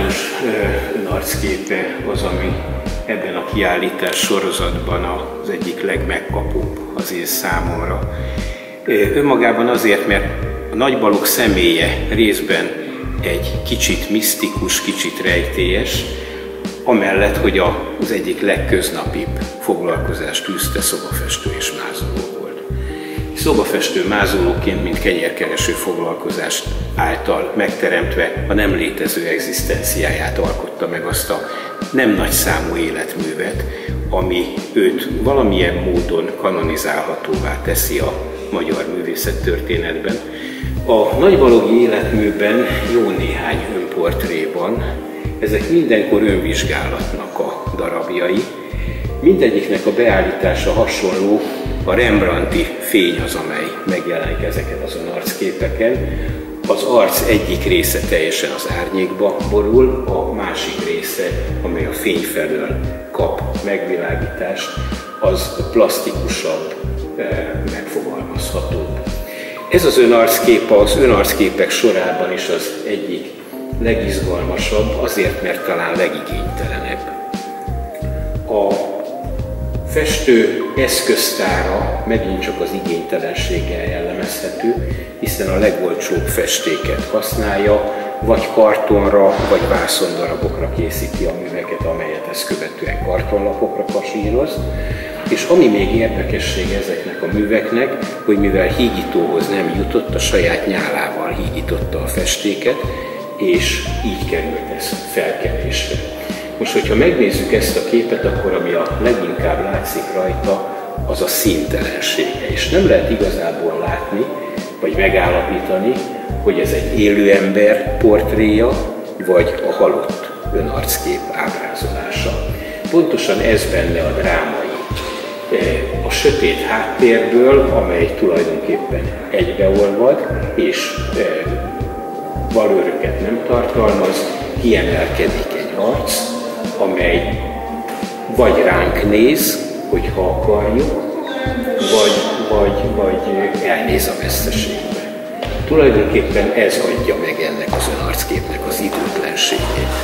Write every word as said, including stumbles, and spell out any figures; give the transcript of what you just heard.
János önarcképe az, ami ebben a kiállítás sorozatban az egyik legmegkapóbb az én számomra. Önmagában azért, mert a Nagy Balogh személye részben egy kicsit misztikus, kicsit rejtélyes, amellett, hogy az egyik legköznapibb foglalkozást űzte szobafestő és mázoló volt. Szobafestő mázolóként, mint kenyérkereső foglalkozást által megteremtve a nem létező egzisztenciáját alkotta meg azt a nem nagy számú életművet, ami őt valamilyen módon kanonizálhatóvá teszi a magyar művészettörténetben. A Nagy Baloghi életműben jó néhány önportré van, ezek mindenkor önvizsgálatnak a darabjai. Mindegyiknek a beállítása hasonló, a Rembrandti fény az, amely megjelenik ezeken az önarcképeken. Az arc egyik része teljesen az árnyékba borul, a másik része, amely a fény felől kap megvilágítást, az plastikusabb, megfogalmazhatóbb. Ez az önarckép az önarcképek sorában is az egyik legizgalmasabb, azért, mert talán legigénytelenebb. A festő eszköztára megint csak az igénytelenséggel jellemezhető, hiszen a legolcsóbb festéket használja, vagy kartonra, vagy vászondarabokra készíti a műveket, amelyet ezt követően kartonlapokra kasíroz. És ami még érdekesség ezeknek a műveknek, hogy mivel hígítóhoz nem jutott, a saját nyálával hígította a festéket, és így került ez felkelésre. Most, hogyha megnézzük ezt a képet, akkor ami a leginkább látszik rajta, az a színtelensége. És nem lehet igazából látni, vagy megállapítani, hogy ez egy élő ember portréja, vagy a halott önarckép ábrázolása. Pontosan ez benne a drámai. A sötét háttérből, amely tulajdonképpen egybeolvad, és valőröket nem tartalmaz, kiemelkedik egy arc, amely vagy ránk néz, hogyha akarjuk, vagy, vagy, vagy elnéz a messzeségbe. Tulajdonképpen ez adja meg ennek az önarcképnek az időtlenségét.